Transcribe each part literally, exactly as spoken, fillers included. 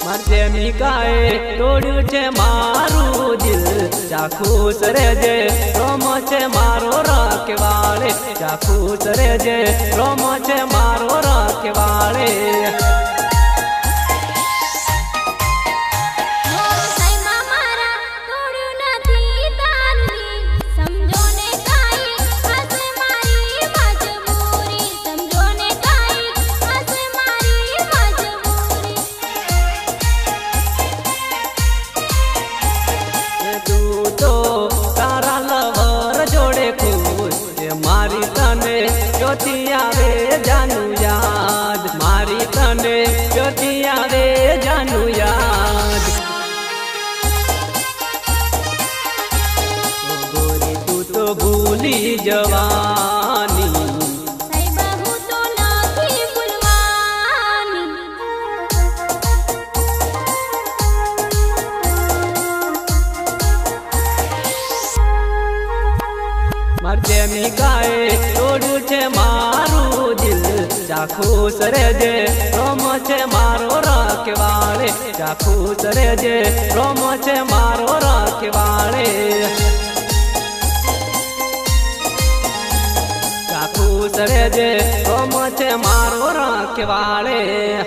मार प्रेमिकाए तोड़्यू छे मारू दिल चाखूस रेजे रोम छे मारो रखवाळे चाखूस रेजे रोम छे मारो रखवाळे। मारी तने ज्योतिया रे जानू याद मारी तने ज्योतिया रे जानू याद। गोरी तू तो भूली जवानी बहु तो नहीं भूलवानी। मार प्रेमिकाए तोड़ू छे मारू दिल चाखूस रेजे रोम छे मारो रखवाळे चाखूस रेजे रोम छे मारो रखवाळे। चाखूस रेजे रोम छे मारो रखवाळे।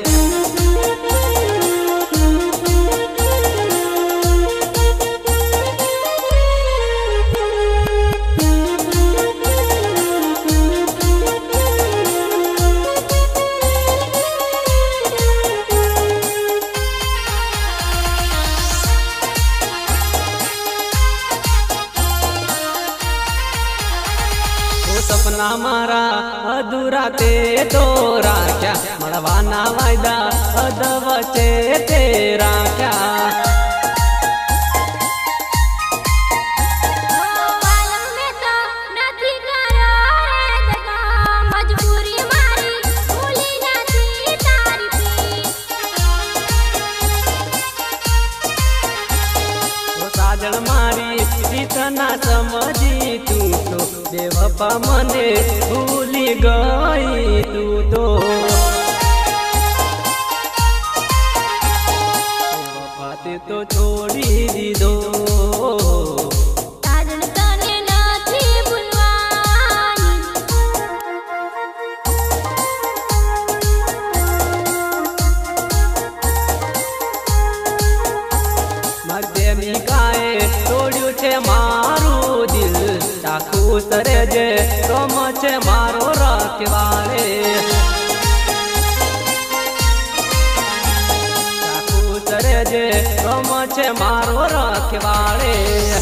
सपना मारा अधूरा ते तो राख्या मळवाना वायदा अधवचे ते राख्या। साजन मारी रीत ना समझी तू तो बेवफा मने भूली गई तू तो। बेवफा ते तो छोड़ी दी दो साजन तने नहीं भूलवानी। मार प्रेमिकाए तोड़्यू छे मारू दिल चाखूस रेजे रोम छे मारो रखवाळे चाखूस रेजे रोम छे मारो रखवाळे।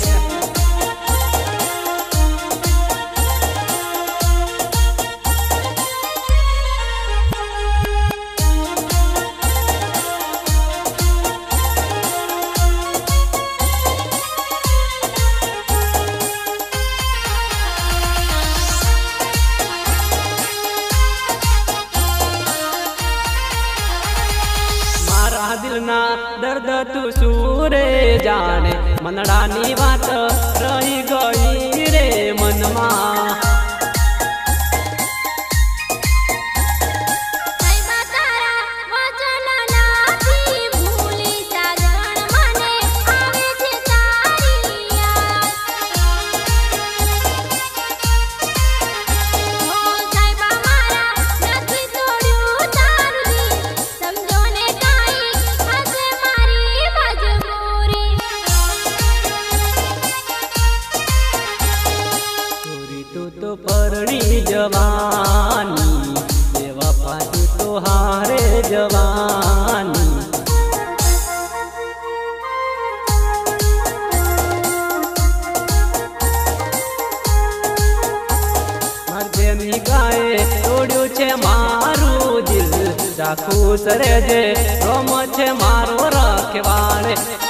दिल ना दर्द तू सूरे जाने मनडानी बात रही गई रे मनमा। तो परणी जवानी बेवफा तू तो हारे जवानी। मार प्रेमिकाए तोड़्यू छे मारू दिल चाखूस रेजे रोम छे मारो रखवाळे।